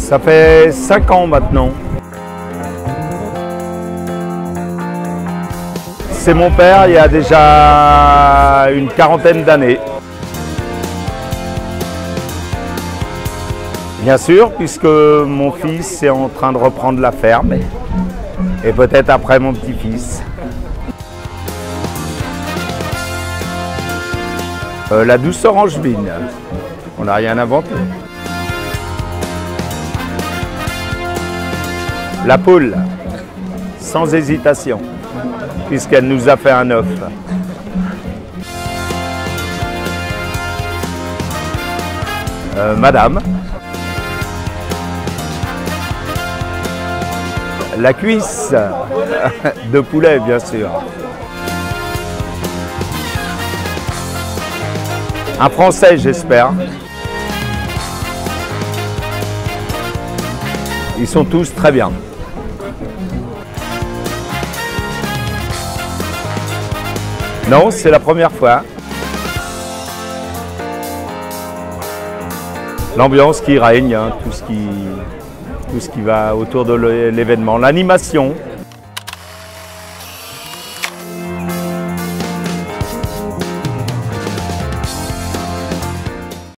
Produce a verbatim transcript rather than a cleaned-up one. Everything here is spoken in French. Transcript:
Ça fait cinq ans maintenant. C'est mon père il y a déjà une quarantaine d'années. Bien sûr, puisque mon fils est en train de reprendre la ferme. Et peut-être après mon petit-fils. Euh, la douce orange vigne. On n'a rien inventé. La poule, sans hésitation, puisqu'elle nous a fait un œuf. Euh, madame. La cuisse de poulet, bien sûr. Un Français, j'espère. Ils sont tous très bien. Non, c'est la première fois. L'ambiance qui règne, hein, tout ce qui, tout ce qui va autour de l'événement. L'animation.